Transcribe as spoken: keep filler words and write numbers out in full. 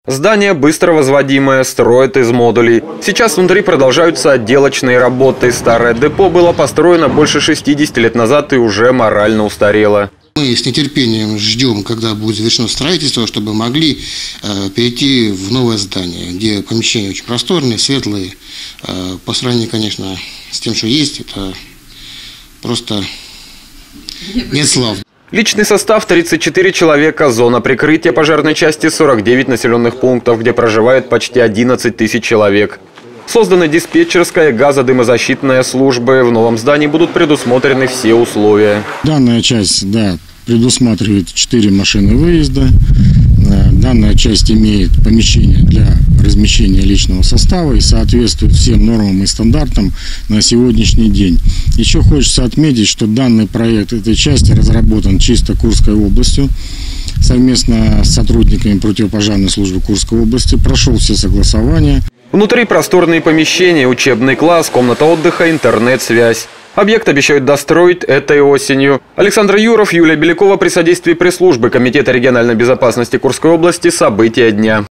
Здание быстро возводимое, строят из модулей. Сейчас внутри продолжаются отделочные работы. Старое депо было построено больше шестидесяти лет назад и уже морально устарело. Мы с нетерпением ждем, когда будет завершено строительство, чтобы могли э, перейти в новое здание, где помещения очень просторные, светлые. Э, по сравнению, конечно, с тем, что есть, это просто нет слов. Личный состав тридцать четыре человека, зона прикрытия пожарной части сорок девять населенных пунктов, где проживает почти одиннадцать тысяч человек. Созданы диспетчерская, газодымозащитная службы. В новом здании будут предусмотрены все условия. Данная часть, да, предусматривает четыре машины выезда. Данная часть имеет помещение для размещения личного состава и соответствует всем нормам и стандартам на сегодняшний день. Еще хочется отметить, что данный проект этой части разработан чисто Курской областью, совместно с сотрудниками противопожарной службы Курской области, прошел все согласования. Внутри просторные помещения, учебный класс, комната отдыха, интернет-связь. Объект обещают достроить этой осенью. Александр Юров, Юлия Белякова при содействии пресс-службы Комитета региональной безопасности Курской области. События дня.